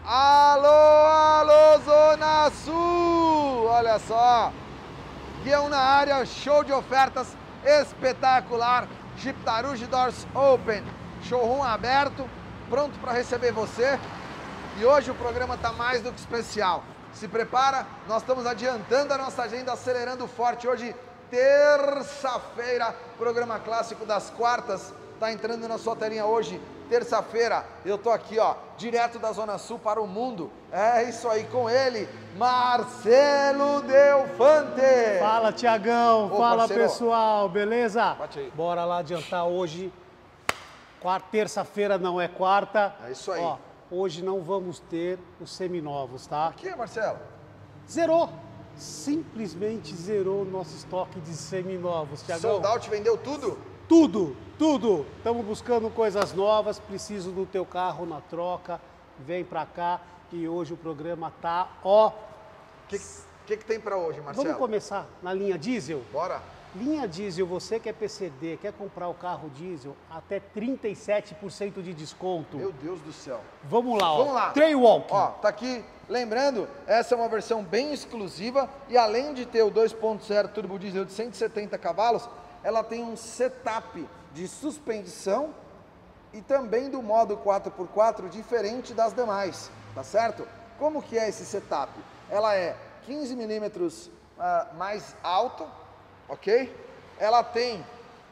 Alô, alô, Zona Sul! Olha só, Guião na área, show de ofertas espetacular. Jeep Taruge Doors Open, showroom aberto, pronto para receber você. E hoje o programa está mais do que especial. Se prepara, nós estamos adiantando a nossa agenda, acelerando forte. Hoje, terça-feira, programa clássico das quartas, está entrando na sua telinha hoje. Terça-feira, eu tô aqui, ó, direto da Zona Sul para o mundo. É isso aí, com ele, Marcelo Delfante. Fala, Tiagão. Fala, parceiro. pessoal. Beleza? Bate aí. Bora lá adiantar hoje. Terça-feira não é quarta. É isso aí. Ó, hoje não vamos ter os seminovos, tá? O que, Marcelo? Zerou. Simplesmente zerou o nosso estoque de seminovos, Tiagão. Sold out, vendeu tudo? Tudo, tudo. Estamos buscando coisas novas, preciso do teu carro na troca. Vem pra cá e hoje o programa tá, ó. O que tem para hoje, Marcelo? Vamos começar na linha diesel? Bora. Linha diesel, você que é PCD, quer comprar o carro diesel, até 37% de desconto. Meu Deus do céu. Vamos lá, ó. Vamos lá. Trailwalk. Ó, tá aqui. Lembrando, essa é uma versão bem exclusiva e além de ter o 2.0 turbo diesel de 170 cavalos, ela tem um setup de suspensão e também do modo 4x4 diferente das demais, tá certo? Como que é esse setup? Ela é 15 milímetros mais alta, ok? Ela tem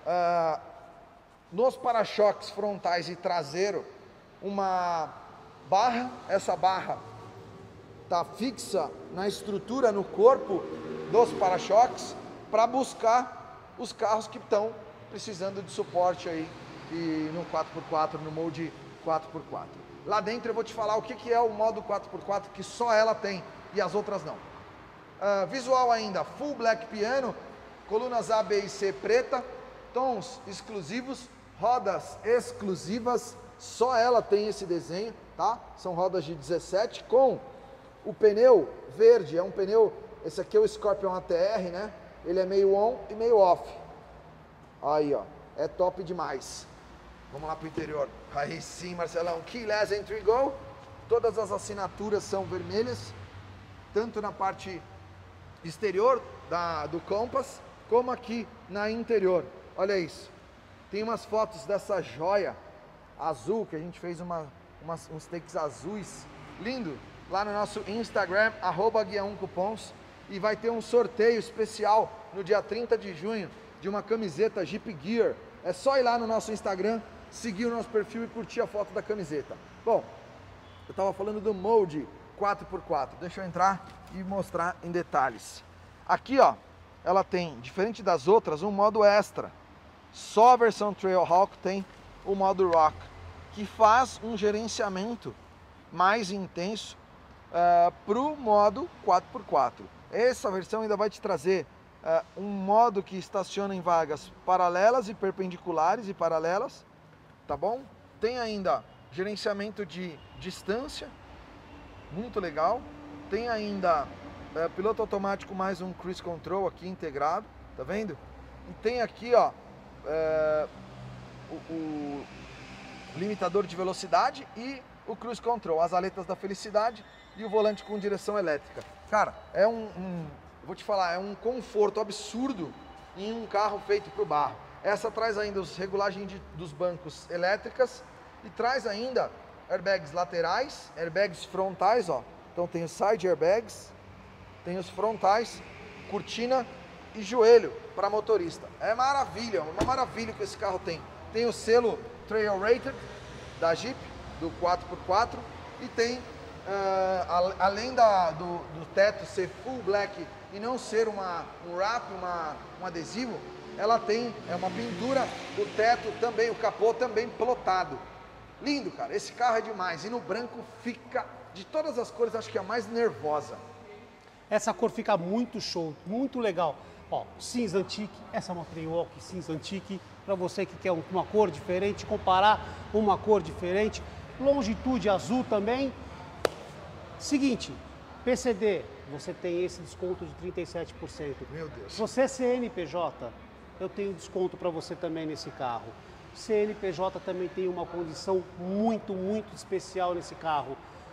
nos para-choques frontais e traseiro uma barra, essa barra está fixa na estrutura, no corpo dos para-choques para buscar os carros que estão precisando de suporte aí e no 4x4, no mode 4x4. Lá dentro eu vou te falar o que é o modo 4x4 que só ela tem e as outras não. Visual ainda, full black piano, colunas A, B e C preta, tons exclusivos, rodas exclusivas, só ela tem esse desenho, tá? São rodas de 17 com o pneu verde, é um pneu, esse aqui é o Scorpion ATR, né? Ele é meio on e meio off. Aí, ó, é top demais. Vamos lá pro interior. Aí sim, Marcelão, keyless entry go. Todas as assinaturas são vermelhas, tanto na parte exterior do Compass, como aqui na interior. Olha isso. Tem umas fotos dessa joia azul, que a gente fez uns takes azuis. Lindo. Lá no nosso Instagram, @guia1cupons. E vai ter um sorteio especial no dia 30 de junho de uma camiseta Jeep Gear. É só ir lá no nosso Instagram, seguir o nosso perfil e curtir a foto da camiseta. Bom, eu estava falando do Mode 4x4. Deixa eu entrar e mostrar em detalhes. Aqui, ó, ela tem, diferente das outras, um modo extra. Só a versão Trailhawk tem o modo Rock, que faz um gerenciamento mais intenso para o modo 4x4. Essa versão ainda vai te trazer um modo que estaciona em vagas paralelas e perpendiculares e paralelas, tá bom? Tem ainda gerenciamento de distância, muito legal. Tem ainda piloto automático mais um cruise control aqui integrado, tá vendo? E tem aqui, ó, o limitador de velocidade e o cruise control, as aletas da felicidade e o volante com direção elétrica. Cara, vou te falar, é um conforto absurdo em um carro feito para o barro. Essa traz ainda as regulagens dos bancos elétricas e traz ainda airbags laterais, airbags frontais, ó. Então tem os side airbags, tem os frontais, cortina e joelho para motorista. É maravilha, uma maravilha que esse carro tem. Tem o selo Trail Rated da Jeep, do 4x4 e tem além do teto ser full black e não ser um wrap, um adesivo, ela tem uma pintura, o teto também, o capô também plotado. Lindo, cara, esse carro é demais. E no branco fica, de todas as cores, acho que é a mais nervosa. Essa cor fica muito show, muito legal. Ó, cinza antique, essa é uma Trailwalk cinza antique, para você que quer uma cor diferente, comparar uma cor diferente. Longitude azul também. Seguinte, PCD, você tem esse desconto de 37%. Meu Deus. Se você é CNPJ, eu tenho desconto para você também nesse carro. CNPJ também tem uma condição muito, muito especial nesse carro.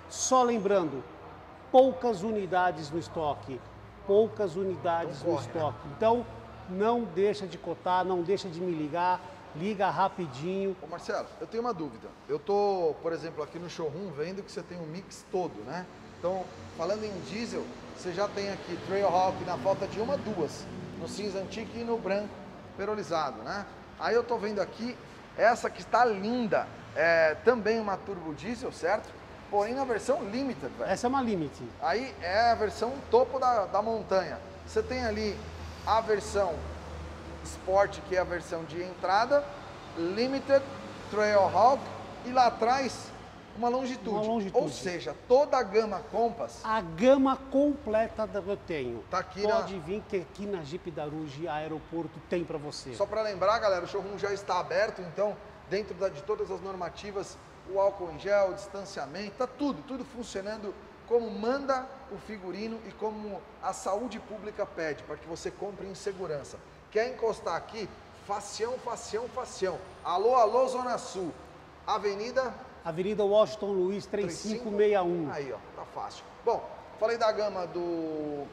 Só lembrando, poucas unidades no estoque. Poucas unidades no estoque. Então, não deixa de cotar, não deixa de me ligar. Liga rapidinho. Ô Marcelo, eu tenho uma dúvida. Eu tô, por exemplo, aqui no showroom vendo que você tem um mix todo, né? Então, falando em diesel, você já tem aqui Trailhawk na falta de uma, duas. No cinza antigo e no branco perolizado, né? Aí eu tô vendo aqui essa que está linda. É também uma turbo diesel, certo? Porém na versão limited, velho. Essa é uma limited. Aí é a versão topo da montanha. Você tem ali a versão Sport, que é a versão de entrada, Limited, Trailhawk e lá atrás uma longitude. Ou seja, toda a gama Compass. A gama completa eu tenho. Tá aqui. Pode vir que aqui na Jeep Daruge Aeroporto tem para você. Só para lembrar, galera, o showroom já está aberto, então dentro de todas as normativas, o álcool em gel, o distanciamento, tá tudo funcionando como manda o figurino e como a saúde pública pede, para que você compre em segurança. Quer encostar aqui? Facião, facião, facião. Alô, alô, Zona Sul. Avenida Washington Luiz, 3561. Aí, ó, tá fácil. Bom, falei da gama do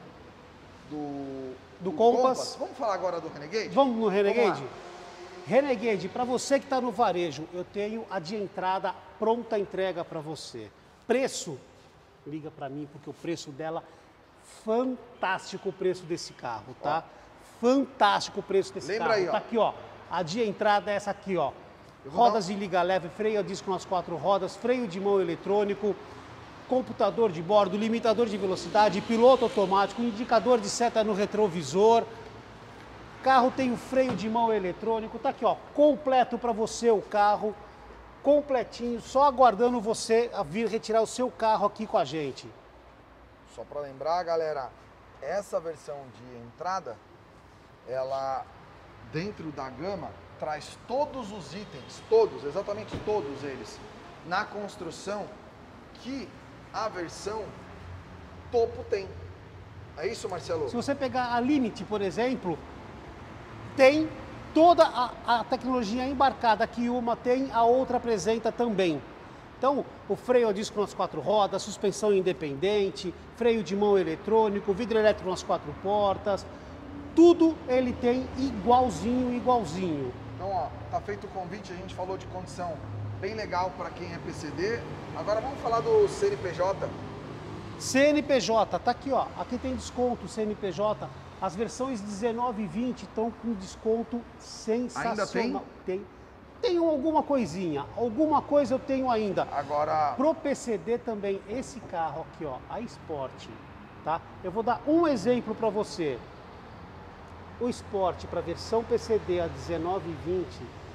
Compass. Vamos falar agora do Renegade? Vamos no Renegade? Renegade, para você que está no varejo, eu tenho a de entrada pronta entrega para você. Preço, liga para mim, porque o preço dela, fantástico o preço desse carro, tá? Ó. Fantástico o preço desse carro. Aí, ó. Tá aqui, ó. A de entrada é essa aqui, ó. Rodas de liga leve, freio a disco nas 4 rodas, freio de mão eletrônico, computador de bordo, limitador de velocidade, piloto automático, indicador de seta no retrovisor. Carro tem o freio de mão eletrônico, tá aqui, ó, completo para você o carro, completinho, só aguardando você a vir retirar o seu carro aqui com a gente. Só para lembrar, galera, essa versão de entrada, ela dentro da gama traz todos os itens, todos, exatamente todos eles, na construção que a versão topo tem. É isso, Marcelo? Se você pegar a Limit, por exemplo, tem toda a tecnologia embarcada que uma tem, a outra apresenta também. Então, o freio a disco nas 4 rodas, suspensão independente, freio de mão eletrônico, vidro elétrico nas 4 portas, tudo ele tem igualzinho, igualzinho. Então, ó, tá feito o convite, a gente falou de condição bem legal para quem é PCD. Agora vamos falar do CNPJ. CNPJ, tá aqui, ó. Aqui tem desconto CNPJ. As versões 19 e 20 estão com desconto sensacional. Ainda tem alguma coisinha, alguma coisa eu tenho ainda. Agora, pro PCD também, esse carro aqui, ó, a Sport, tá? Eu vou dar um exemplo para você. O Sport para versão PCD a 19 e 20,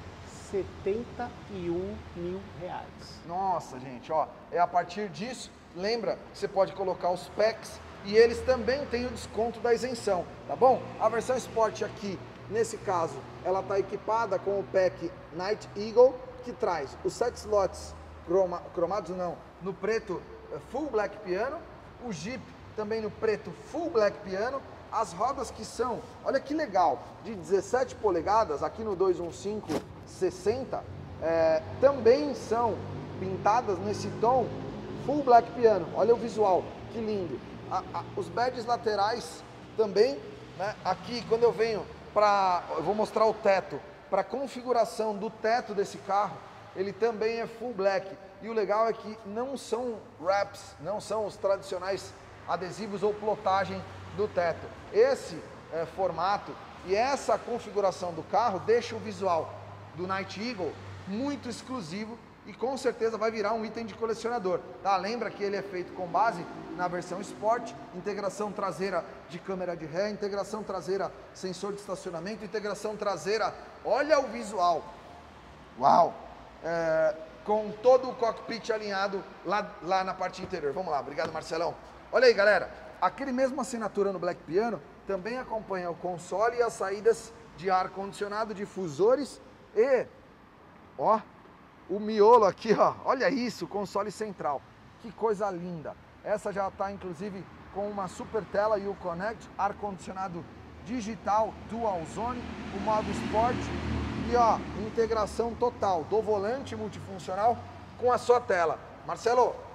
R$71 mil. Nossa, gente, ó, é a partir disso, lembra que você pode colocar os packs e eles também têm o desconto da isenção, tá bom? A versão Sport aqui, nesse caso, ela está equipada com o pack Night Eagle, que traz os 7 slots cromados, não, no preto Full Black Piano, o Jeep também no preto Full Black Piano, as rodas que são, olha que legal, de 17 polegadas, aqui no 215-60, também são pintadas nesse tom Full Black Piano. Olha o visual, que lindo. Os badges laterais também, né? Aqui, quando eu venho eu vou mostrar o teto, para a configuração do teto desse carro, ele também é Full Black. E o legal é que não são wraps, não são os tradicionais adesivos ou plotagem do teto. Esse formato e essa configuração do carro deixa o visual do Night Eagle muito exclusivo e com certeza vai virar um item de colecionador, tá? Lembra que ele é feito com base na versão Sport, integração traseira de câmera de ré, integração traseira sensor de estacionamento, integração traseira, olha o visual, uau, com todo o cockpit alinhado lá na parte interior. Vamos lá, obrigado Marcelão. Olha aí galera, aquele mesmo assinatura no Black Piano também acompanha o console e as saídas de ar condicionado, difusores e, ó, o miolo aqui, ó, olha isso, console central, que coisa linda. Essa já está inclusive com uma super tela e o Connect, ar condicionado digital, dual zone, o modo Sport e ó, integração total do volante multifuncional com a sua tela. Marcelo,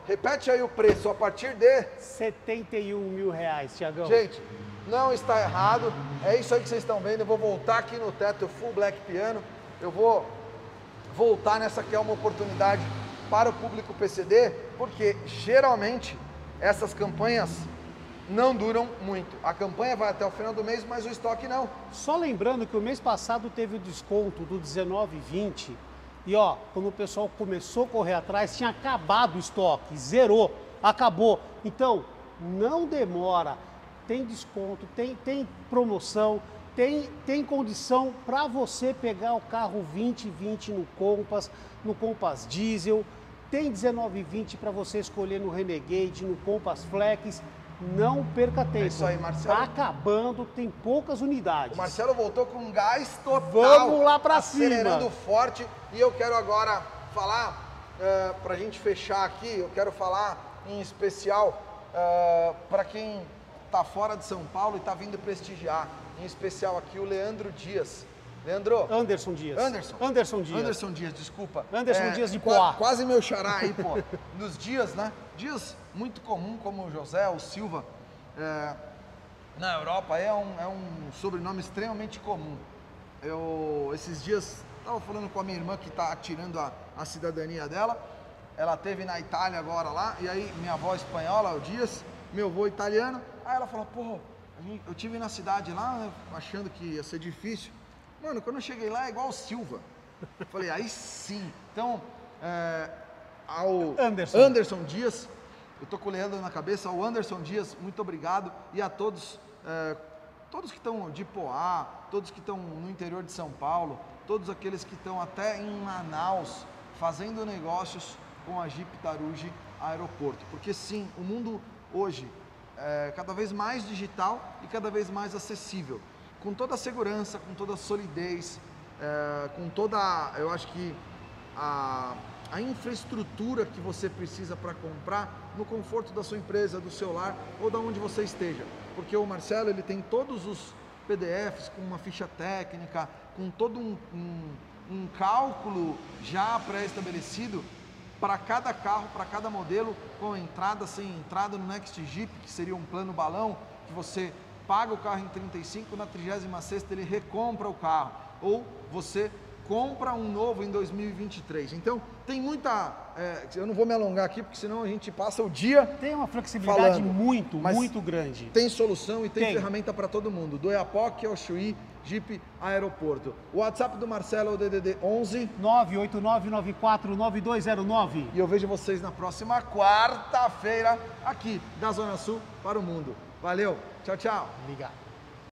repete aí o preço, a partir de... 71 mil reais, Tiagão. Gente, não está errado, é isso aí que vocês estão vendo. Eu vou voltar aqui no teto Full Black Piano, eu vou voltar nessa que é uma oportunidade para o público PCD, porque geralmente essas campanhas não duram muito. A campanha vai até o final do mês, mas o estoque não. Só lembrando que o mês passado teve o desconto do 19,20 e ó, quando o pessoal começou a correr atrás, tinha acabado o estoque, zerou, acabou. Então, não demora, tem desconto, tem promoção, tem condição para você pegar o carro 2020 no Compass Diesel, tem 19,20 para você escolher no Renegade, no Compass Flex. Não perca tempo. É isso aí, Marcelo. Tá acabando, tem poucas unidades. O Marcelo voltou com gás total. Vamos lá para cima. Acelerando forte. E eu quero agora falar, para a gente fechar aqui, eu quero falar em especial para quem está fora de São Paulo e está vindo prestigiar. Em especial aqui o Leandro Dias. Leandro? Anderson Dias. Anderson Dias, desculpa. Anderson Dias de Poá. Quase meu xará aí, pô. Nos Dias, né? Dias muito comum, como o José, o Silva, na Europa é um sobrenome extremamente comum. Esses dias, estava falando com a minha irmã que está tirando a cidadania dela. Ela teve na Itália agora lá, e aí minha avó espanhola, o Dias, meu avô italiano. Aí ela falou, pô, eu tive na cidade lá, achando que ia ser difícil. Mano, quando eu cheguei lá é igual o Silva. Eu falei, aí sim. Então, ao Anderson Dias, eu tô com o Leandro na cabeça, ao Anderson Dias, muito obrigado. E a todos, todos que estão de Poá, todos que estão no interior de São Paulo, todos aqueles que estão até em Manaus, fazendo negócios com a Jeep Tarugi Aeroporto. Porque sim, o mundo hoje é cada vez mais digital e cada vez mais acessível. Com toda a segurança, com toda a solidez, com toda, eu acho que a infraestrutura que você precisa para comprar no conforto da sua empresa, do seu lar ou da onde você esteja. Porque o Marcelo, ele tem todos os PDFs com uma ficha técnica, com todo um cálculo já pré-estabelecido para cada carro, para cada modelo, com entrada, sem entrada no Next Jeep, que seria um plano balão, que você paga o carro em 35, na 36ª ele recompra o carro, ou você compra um novo em 2023. Então, tem muita... eu não vou me alongar aqui, porque senão a gente passa o dia Tem uma flexibilidade falando, muito grande. Tem solução e tem ferramenta para todo mundo, do Eapoc ao Chuí, Jeep Aeroporto. O WhatsApp do Marcelo é o DDD 11 989949209. E eu vejo vocês na próxima quarta-feira, aqui da Zona Sul para o mundo. Valeu, tchau, tchau. Obrigado.